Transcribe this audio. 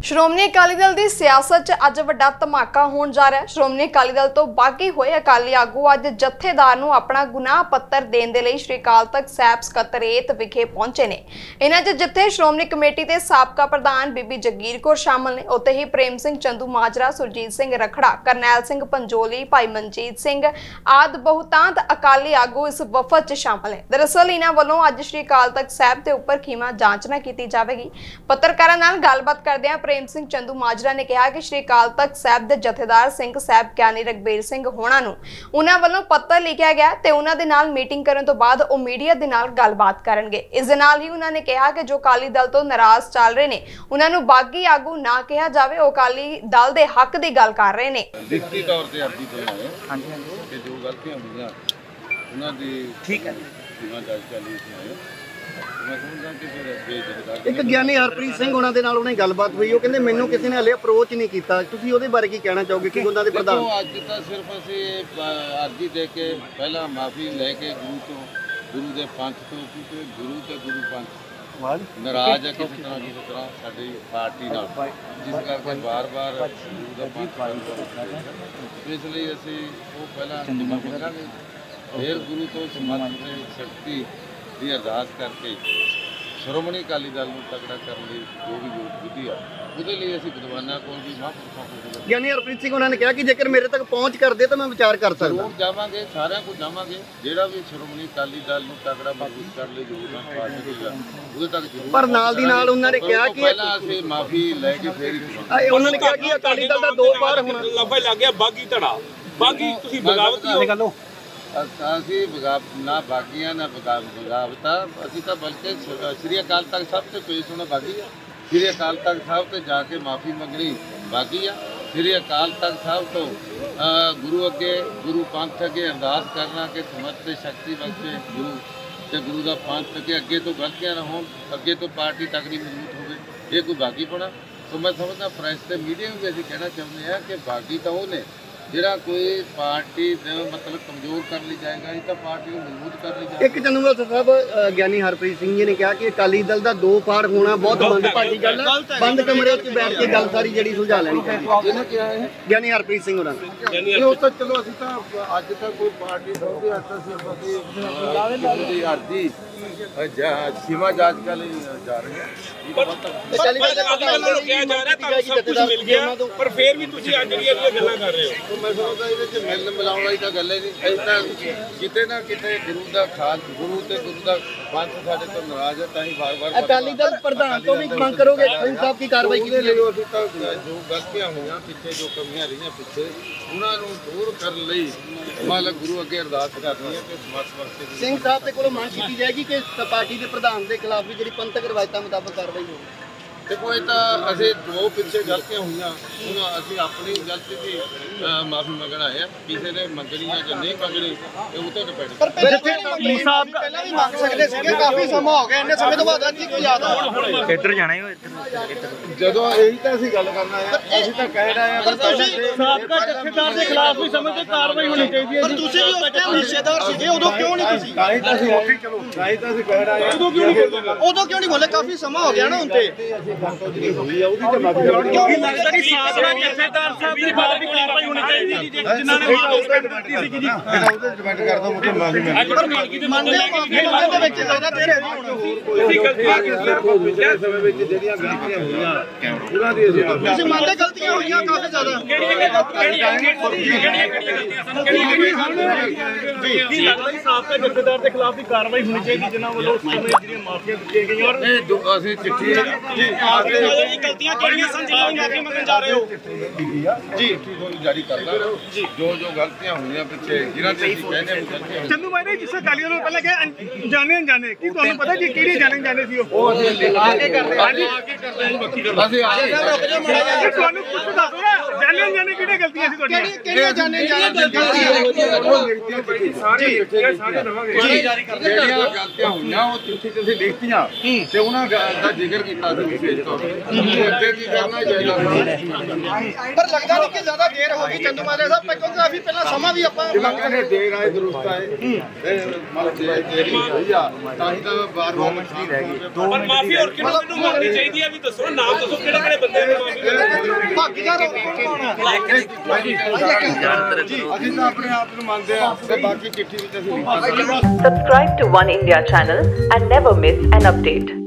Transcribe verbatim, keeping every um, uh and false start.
ਸ਼੍ਰੋਮਣੀ ਅਕਾਲੀ ਦਲ ਦੀ ਸਿਆਸਤ 'ਚ ਅੱਜ ਵੱਡਾ ਧਮਾਕਾ ਹੋਣ ਜਾ ਰਿਹਾ ਹੈ। ਸ਼੍ਰੋਮਣੀ ਅਕਾਲੀ ਦਲ ਤੋਂ ਬਾਗੀ ਹੋਏ ਅਕਾਲੀ ਆਗੂ ਅੱਜ ਜਥੇਦਾਰ ਨੂੰ ਆਪਣਾ ਗੁਨਾਹ ਪੱਤਰ ਦੇਣ ਦੇ ਲਈ ਸ਼੍ਰੀ ਅਕਾਲ ਤਖਤ ਸਾਹਿਬ ਸਕੱਤਰੇਤ ਵਿਖੇ ਪਹੁੰਚੇ ਨੇ। ਇਹਨਾਂ 'ਚ ਜਿੱਥੇ ਸ਼੍ਰੋਮਣੀ ਕਮੇਟੀ ਦੇ ਸਾਬਕਾ ਪ੍ਰਧਾਨ ਬੀਬੀ ਜਗੀਰ ਕੌਰ ਸ਼ਾਮਲ ਨੇ, ਉੱਥੇ ਹੀ ਪ੍ਰੇਮ ਸਿੰਘ ਚੰਦੂ ਮਾਜਰਾ, ਸੁਰਜੀਤ ਸਿੰਘ ਰਖੜਾ, ਕਰਨੈਲ ਸਿੰਘ ਪੰਜੋਲੀ, ਭਾਈ ਮਨਜੀਤ ਸਿੰਘ ਆਦਿ ਬਹੁਤਾਂਤ ਅਕਾਲੀ ਆਗੂ ਇਸ ਵਫਦ 'ਚ ਸ਼ਾਮਲ ਹੈ। ਦਰਅਸਲ ਇਹਨਾਂ ਵੱਲੋਂ ਅੱਜ ਸ਼੍ਰੀ ਅਕਾਲ ਤਖਤ ਸਾਹਿਬ ਦੇ ਉੱਪਰ ਖੀਮਾ ਜਾਂਚ ਨਾ ਕੀਤੀ ਜਾਵੇਗੀ। ਪੱਤਰਕਾਰਾਂ ਨਾਲ ਗੱਲਬਾਤ ਕਰਦਿਆਂ ਪ੍ਰੇਮ ਸਿੰਘ ਚੰਦੂ ਮਾਜਰਾ ने कहा कि श्री अकाल तख्त साहब के जथेदार सिंह साहब ज्ञानी रघबीर सिंह होना नूं उन्हां वल्लों पत्र लिखिया गया ते उन्हां दे नाल मीटिंग करन तो बाद ओ मीडिया दे नाल गलबात करनगे। इस दे नाल ही उन्हां ने कहा कि जो अकाली दल तो नाराज चल रहे ने उन्हां नूं बागी आगू ना कहा जावे, ओ अकाली दल दे हक दी गल कर रहे ने। लिखती तौर ते अर्जी बनाए हां जी हां कि जो गलतियां होईयां उन्हां दी ठीक है सीमा जांच चली है। एक ज्ञानी हरप्रीत सिंह होना दे नाल उन्हें गलबात हुई, वो कहंदे मैनूं किसी ने हले अप्रोच नहीं कीता। तुसीं उहदे बारे की कहना चाहोगे कि उन्हां दे प्रधान अज तां सिर्फ असीं अर्जी दे के पहला माफी लैके गुरु तो गुरु दे पंथ तो क्योंकि गुरु ते गुरु पंथ नाराज है किसी तरह किसी तरह साडी पार्टी नाल, जिस करके बार बार गुरु दा पंथ इसलिए असीं वो पहला माफी मंगांगे, फिर गुरु तो समर्थ ते शक्ति ਦੀ ਅਰਦਾਸ ਕਰਕੇ ਸ਼੍ਰੋਮਣੀ ਅਕਾਲੀ ਦਲ ਨੂੰ ਤਕੜਾ ਕਰਨ ਲਈ ਜੋ ਵੀ ਯੋਗ ਵਿਧੀ ਆ ਉਹਦੇ ਲਈ ਅਸੀਂ ਵਿਦਵਾਨਾਂ ਕੋਲ ਵੀ ਮਹਾਂਪੁਰਖਾਂ ਕੋਲ ਯਾਨੀ ਹਰਪ੍ਰੀਤ ਸਿੰਘ ਉਹਨਾਂ ਨੇ ਕਿਹਾ ਕਿ ਜੇਕਰ ਮੇਰੇ ਤੱਕ ਪਹੁੰਚ ਕਰਦੇ ਤਾਂ ਮੈਂ ਵਿਚਾਰ ਕਰ ਸਕਦਾ। ਜ਼ਰੂਰ ਜਾਵਾਂਗੇ, ਸਾਰਿਆਂ ਕੋਲ ਜਾਵਾਂਗੇ, ਜਿਹੜਾ ਵੀ ਸ਼੍ਰੋਮਣੀ ਅਕਾਲੀ ਦਲ ਨੂੰ ਤਕੜਾ ਮਜ਼ਬੂਤ ਕਰਨ ਲਈ ਯੋਗਦਾਨ ਪਾ ਸਕੇਗਾ ਉਹਦੇ ਤੱਕ ਜ਼ਰੂਰ। ਪਰ ਨਾਲ ਦੀ ਨਾਲ ਉਹਨਾਂ ਨੇ ਕਿਹਾ ਕਿ ਪਹਿਲਾਂ ਅਸੀਂ ਮਾਫੀ ਲੈ ਕੇ ਫੇਰ ਹੀ ਉਹਨਾਂ ਨੇ ਕਿਹਾ ਕਿ ਅਕਾਲੀ ਦਲ ਦਾ ਦੋ ਪਾਰ ਹੋਣਾ ਲੱਭਾ ਲੱਗ ਗਿਆ ਬਾਗੀ ਧੜਾ ਬਾਗੀ ਤੁਸੀਂ ਬਗਾਵਤ ਦੀ ਗੱਲ ਅਸੀਂ ਨਾ ਬਾਗੀਆਂ ਨਾ ਬਗਾਵਤਾ, ਅਸੀਂ ਤਾਂ ਬਲਕਿ ਸ਼੍ਰੀ ਅਕਾਲ ਤਖਤ ਸਾਹਿਬ ਤੇ ਪੇਸ਼ ਹੋਣਾ ਬਾਗੀ ਆ। ਸ਼੍ਰੀ ਅਕਾਲ ਤਖਤ ਸਾਹਿਬ ਤੇ ਜਾ ਕੇ ਮਾਫੀ ਮੰਗਣੀ ਬਾਗੀ ਆ। ਸ਼੍ਰੀ ਅਕਾਲ ਤਖਤ ਸਾਹਿਬ ਤੋਂ ਗੁਰੂ ਅੱਗੇ ਗੁਰੂ ਪੰਥ ਅੱਗੇ ਅਰਦਾਸ ਕਰਨਾ ਕਿ ਸਮਰਥ ਤੇ ਸ਼ਕਤੀ ਬਖਸ਼ੇ ਗੁਰੂ ਤੇ ਗੁਰੂ ਦਾ ਪੰਥ ਅੱਗੇ ਅੱਗੇ ਤੋਂ ਗਲਤੀਆਂ ਨਾ ਹੋਣ, ਅੱਗੇ ਤੋਂ ਪਾਰਟੀ ਤਕੜੀ ਮਜ਼ਬੂਤ ਹੋਵੇ, ਇਹ ਕੋਈ ਬਾਗੀ ਪਣਾ। ਸੋ ਮੈਂ ਸਮਝਦਾ ਪ੍ਰੈਸ ਤੇ ਮੀਡੀਆ ਨੂੰ ਵੀ ਅਸੀਂ ਕਹਿਣਾ ਚਾਹੁੰਦੇ ਹਾਂ ਕਿ ਬਾਗੀ ਤਾਂ ਉਹ ਨੇ ਜਿਹੜਾ ਕੋਈ ਪਾਰਟੀ ਦਾ ਮਤਲਬ ਕਮਜ਼ੋਰ ਕਰ ਲਈ ਜਾਏਗਾ, ਇਹ ਤਾਂ ਪਾਰਟੀ ਨੂੰ ਮਜ਼ਬੂਤ ਕਰ ਲਈ ਜਾਏਗਾ। ਇੱਕ ਚੰਦੂਵਾਲ ਸਾਹਿਬ ਗਿਆਨੀ ਹਰਪ੍ਰੀਤ ਸਿੰਘ ਜੀ ਨੇ ਕਿਹਾ ਕਿ ਅਕਾਲੀ ਦਲ ਦਾ ਦੋ ਪਾਰ ਹੋਣਾ ਬਹੁਤ ਮੰਦਭਾਗੀ ਗੱਲ ਹੈ, ਬੰਦ ਕਮਰੇ 'ਚ ਬੈਠ ਕੇ ਗੱਲ ਸਾਰੀ ਜਿਹੜੀ ਸੁਲਝਾ ਲੈਣੀ ਚਾਹੀਦੀ। ਇਹਨੇ ਕਿਹਾ ਹੈ ਗਿਆਨੀ ਹਰਪ੍ਰੀਤ ਸਿੰਘ ਹੋਣਾ ਨੇ ਉਹ ਤਾਂ ਚਲੋ ਅਸੀਂ ਤਾਂ ਅੱਜ ਤੱਕ ਕੋਈ ਪਾਰਟੀ ਸੌਦੇ ਅੱਜ ਤੱਕ ਅਸੀਂ ਦੀ ਅਰਜੀ ਸੀਮਾ ਜਾਂਚ ਕਰ ਲਈ ਜਾ ਰਹੇ ਹਾਂ। ਅਕਾਲੀ ਦਲ ਨੂੰ ਕਿਹਾ ਜਾ ਰਿਹਾ ਤੁਹਾਨੂੰ ਸਭ ਕੁਝ ਮਿਲ ਗਿਆ, ਪਰ ਫੇਰ ਵੀ ਤੁਸੀਂ ਅੱਜ ਜਿਹੜੀਆਂ ਗੱਲਾਂ ਕਰ ਰਹੇ ਹੋ ਮੈਂ ਸਮਝਦਾ ਇਹਦੇ 'ਚ ਮਿਲਣ ਮਿਲਾਉਣ ਵਾਲੀ ਤਾਂ ਗੱਲ ਹੀ ਨਹੀਂ। ਅਸੀਂ ਤਾਂ ਕਿਤੇ ਨਾ ਕਿਤੇ ਗੁਰੂ ਦਾ ਖਾਸ ਗੁਰੂ ਤੇ ਗੁਰੂ ਦਾ ਪੰਥ ਸਾਡੇ ਤੋਂ ਨਾਰਾਜ਼ ਹੈ, ਤਾਂ ਹੀ ਵਾਰ ਵਾਰ ਅਕਾਲੀ ਦਲ ਪ੍ਰਧਾਨ ਤੋਂ ਵੀ ਮੰਗ ਕਰੋਗੇ ਸਾਹਿਬ ਕੀ ਕਾਰਵਾਈ ਕੀਤੀ ਜਾਵੇ। ਅਸੀਂ ਤਾਂ ਜੋ ਗਲਤੀਆਂ ਹੋਈਆਂ ਪਿੱਛੇ, ਜੋ ਕਮੀਆਂ ਰਹੀਆਂ ਪਿੱਛੇ, ਉਹਨਾਂ ਨੂੰ ਦੂਰ ਕਰਨ ਲਈ ਮਾਲਕ ਗੁਰੂ ਅੱਗੇ ਅਰਦਾਸ ਕਰਨੀ ਹੈ ਕਿ ਸਮਰਥ ਵਰਤੇ ਸਿੰਘ ਸਾਹਿਬ ਦੇ ਕੋਲੋਂ ਮੰਗ ਕੀਤੀ ਜਾਏਗੀ ਕਿ ਪਾਰਟੀ ਦੇ ਪ੍ਰਧਾਨ ਦੇ ਖਿਲਾਫ ਵੀ ਜਿਹੜੀ ਪੰਥਕ ਰਵਾਇਤਾਂ ਮੁਤਾਬਕ ਕਾਰਵਾਈ ਹੋਵੇ। ਦੇਖੋ ਇਹ ਤਾਂ ਅਸੀਂ ਦੋ ਪਿੱਛੇ ਗਲਤੀਆਂ ਹੋਈਆਂ, ਹੁਣ ਅਸੀਂ ਆਪਣੀ ਗਲਤੀ ਦੀ ਮਾਫੀ ਮੰਗਣ ਆਏ ਆ। ਕਿਸੇ ਨੇ ਮੰਗਣੀ ਆ ਜਾਂ ਨਹੀਂ ਮੰਗਣੀ ਇਹ ਉਹ ਤੇ ਡਿਪੈਂਡ ਕਰਦਾ। ਪਹਿਲਾਂ ਵੀ ਮੰਗ ਸਕਦੇ ਸੀਗੇ, ਕਾਫੀ ਸਮਾਂ ਹੋ ਗਿਆ, ਇੰਨੇ ਸਮੇਂ ਤੋਂ ਬਾਅਦ ਅੱਜ ਕੀ ਯਾਦ ਆ ਇੱਧਰ ਜਾਣਾ ਹੀ ਇੱਧਰ ਜਦੋਂ ਇਹੀ ਤਾਂ ਅਸੀਂ ਗੱਲ ਕਰਨਾ ਹੈ। ਅਸੀਂ ਤਾਂ ਕਹਿ ਰਹੇ ਆ ਪਰ ਸਾਬਕਾ ਜਥੇਦਾਰ ਦੇ ਖਿਲਾਫ ਵੀ ਸਮੇਂ ਤੇ ਕਾਰਵਾਈ ਹੋਣੀ ਚਾਹੀਦੀ ਹੈ। ਪਰ ਤੁਸੀਂ ਵੀ ਉਸ ਟਾਈਮ ਹਿੱਸੇਦਾਰ ਸੀਗੇ, ਉਦੋਂ ਕਿਉਂ ਨਹੀਂ ਤੁਸੀਂ ਤਾਂ ਹੀ ਤਾਂ ਅਸੀਂ ਉੱਥੇ ਚਲੋ ਤਾਂ ਹੀ ਤਾਂ ਅਸੀਂ ਕਹਿ ਰਹੇ ਆ ਉਦੋਂ ਕਿਉਂ ਨਹੀਂ ਉਦੋਂ ਕਿਉਂ ਨਹੀਂ ਬੋਲੇ? ਕਾਫੀ ਸਮਾਂ ਹੋ ਗਿਆ ਨਾ ਹੁਣ ਤੇ ਹੋਈ ਆ, ਉਹਦੀ ਤਾਂ ਮਾਫੀ ਕਿਉਂਕਿ ਲੱਗਦਾ ਕਿ ਸਾਬਕਾ ਜਥੇਦਾਰ ਸਾਹਿਬ ਦੇ ਖਿਲਾਫ ਵੀ ਕਾਰਵਾਈ ਹੋਣੀ ਚਾਹੀਦੀ ਸੀ ਜਿਨ੍ਹਾਂ ਨੇ ਮਾਫੀ ਦਿੱਤੀ ਸੀ ਜੀ। ਇਹਦਾ ਉਹਦੇ ਡਿਪੈਂਡ ਕਰਦਾ ਮੁੱਦੇ ਮਾਫੀ ਮੰਗ ਪਰ ਮੰਨਦੇ ਹੋ ਮਾਫੀ ਮੰਗਣ ਦੇ ਵਿੱਚ ਜ਼ਿਆਦਾ ਦੇਰ ਹੈ ਨਹੀਂ ਹੁਣ। ਤੁਸੀਂ ਗਲਤੀਆਂ ਪਿਛਲੇ ਸਮੇਂ ਵਿੱਚ ਜਿਹੜੀਆਂ ਗਲਤੀਆਂ ਹੋਈਆਂ ਉਹਨਾਂ ਦੀ ਅਸੀਂ ਤੁਸੀਂ ਮੰਨਦੇ ਗਲਤੀਆਂ ਹੋਈਆਂ ਕਾਫੀ ਜ਼ਿਆਦਾ। ਕਿਹੜੀਆਂ ਕਿਹੜੀਆਂ ਕਿਹੜੀਆਂ ਗਲਤੀਆਂ ਸਾਨੂੰ ਕਿਹੜੀਆਂ ਕੀ ਲੱਗਦਾ ਕਿ ਸਾਬਕਾ ਜਥੇਦਾਰ ਦੇ ਖਿਲਾਫ ਵੀ ਕਾਰਵਾਈ ਹੋਣੀ ਚਾਹੀਦੀ ਜਿਨ੍ਹਾਂ ਵੱਲੋਂ ਉਸ ਸਮੇਂ ਜਿਹੜੀਆਂ ਮਾਫੀਆਂ ਦਿੱਤੀਆਂ ਗਈਆਂ। ਔਰ ਇਹ ਜੋ ਅਸੀਂ ਚਿੱਠੀ ਗਲਤੀਆਂ ਕਿਹੜੀਆਂ ਸਨ ਜਿਨ੍ਹਾਂ ਨੂੰ ਮਾਫੀ ਮੰਗਣ ਜਾ ਰਹੇ ਹੋ ਜੀ ਤੁਹਾਨੂੰ ਜਾਰੀ ਕਰਦਾ ਜੋ ਜੋ ਗਲਤੀਆਂ ਹੋਈਆਂ ਪਿੱਛੇ ਜਿਨ੍ਹਾਂ ਤੇ ਅਸੀਂ ਕਹਿੰਦੇ ਹਾਂ ਗਲਤੀਆਂ ਹੋਈਆਂ। ਚੰਦੂ ਮਾਜਰਾ ਜਿਸ ਅਕਾਲੀ ਦਲ ਨੂੰ ਪਹਿਲਾਂ ਕਿਹਾ ਜਾਣੇ ਅਣਜਾਣੇ, ਕੀ ਤੁਹਾਨੂੰ ਪਤਾ ਜੀ ਕਿਹੜੇ ਜਾਣੇ ਅਣਜਾਣੇ ਸੀ ਉਹ? ਉਹ ਅਸੀਂ ਆ ਕੇ ਕਰਦੇ ਹਾਂ, ਆ ਕੇ ਕਰਦੇ ਹਾਂ, ਬਾਕੀ ਅਸੀਂ ਆ ਕੇ ਤੁਹਾਨੂੰ ਕੁਝ ਦੱਸੋ ਨਾ। ਜਾਣੇ ਜਾਣੇ ਕਿਹੜੇ ਗਲਤੀਆਂ ਸੀ ਤੁਹਾਡੀਆਂ ਕਿਹੜੀਆਂ ਜਾਣੇ ਜਾਣੇ ਗਲਤੀਆਂ ਸਾਰੇ ਸਾਰੇ ਦਵਾਂਗੇ ਜਿਹੜੀਆਂ ਗਲਤੀਆਂ ਹੋਈਆਂ ਉਹ ਚਿੱਠੀ ਤੁਸੀਂ ਲਿਖਤੀਆਂ ਤੇ ਉਹਨਾਂ ਦਾ ਜ਼ਿਕਰ ਕੀਤਾ ਸੀ ਵਿਸ਼ੇਸ਼ ਤੌਰ ਤੇ ਅੱਗੇ ਕੀ ਕਰਨਾ ਚਾਹੀਦਾ ਪਰ ਲੱਗਦਾ ਨਹੀਂ ਕਿ ਜ਼ਿਆਦਾ ਦੇਰ ਹੋ ਗਈ ਚੰਦੂ ਮਾਜਰਾ ਸਾਹਿਬ ਕਿਉਂਕਿ ਕਾਫੀ ਪਹਿਲਾਂ ਸਮਾਂ ਵੀ ਆਪਾਂ ਜਿਹੜੇ ਦੇਰ ਆਏ ਦਰੁਸਤ ਆਏ ਮਤਲਬ ਦੇਰੀ ਹੋਈ ਆ ਤਾਂ ਹੀ ਤਾਂ ਵਾਰ ਵਾਰ ਮਛਲੀ ਰਹਿ ਗਈ ਪਰ ਮਾਫੀ ਹੋਰ ਕਿਹਨੂੰ ਕਿਹਨੂੰ ਮੰਗਣੀ ਚਾਹੀਦੀ ਹੈ ਵੀ ਦੱਸੋ ਨਾਮ ਦੱਸੋ ਕਿਹੜੇ ਕਿਹੜੇ ਬੰਦੇ ਨੇ ਮਾਫੀ ਭਾਗੀਦਾਰ ਕੌਣ ਆ ਅਸੀਂ ਤਾਂ ਆਪਣੇ ਆਪ ਨੂੰ ਮੰਨਦੇ ਆ ਤੇ ਬਾਕੀ ਚਿੱਠੀ ਵਿੱਚ ਅਸੀਂ ਲਿਖਾਂਗੇ Subscribe to One India channel and never miss an update.